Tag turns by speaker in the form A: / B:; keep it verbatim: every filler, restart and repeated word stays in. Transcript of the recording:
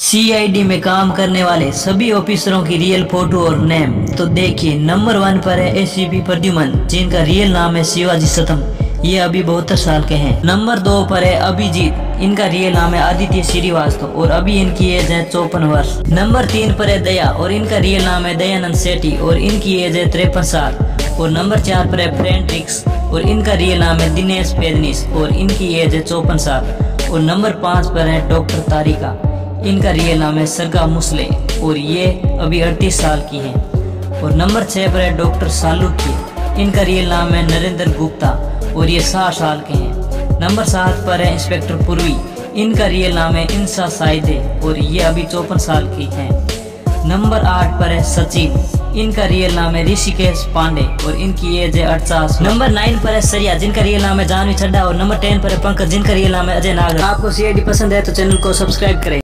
A: CID में काम करने वाले सभी ऑफिसरों की रियल फोटो और नेम। तो देखिए, नंबर वन पर है एसीपी प्रद्युमन, जिनका रियल नाम है शिवाजी सतम। ये अभी बहत्तर साल के हैं। नंबर दो पर है अभिजीत, इनका रियल नाम है आदित्य श्रीवास्तव और अभी इनकी एज है चौपन वर्ष। नंबर तीन पर है दया और इनका रियल नाम है दयानंद सेठी और इनकी एज है तिरपन साल। और नंबर चार पर है फ्रेंड्रिक्स और इनका रियल नाम है दिनेश पेदनिस और इनकी एज है चौपन साल। और नंबर पाँच पर है डॉक्टर तारिका, इनका रियल नाम है सरगा मुसले और ये अभी अड़तीस साल की हैं। और नंबर छह पर है डॉक्टर सालुक्य, इनका रियल नाम है नरेंद्र गुप्ता और ये साठ साल के हैं। नंबर सात पर है इंस्पेक्टर पूर्वी, इनका रियल नाम है इंसा साइदे और ये अभी चौपन साल की हैं। नंबर आठ पर है सचिन, इनका रियल नाम है ऋषिकेश पांडे और इनकी एज है अड़चास। नंबर नाइन पर है सरिया, जिनका रियल नाम है जानवी चड्ढा और नंबर टेन पर है पंकज, जिनका रियल नाम है अजय नागर। आपको सीआईडी पसंद है तो चैनल को सब्सक्राइब करें।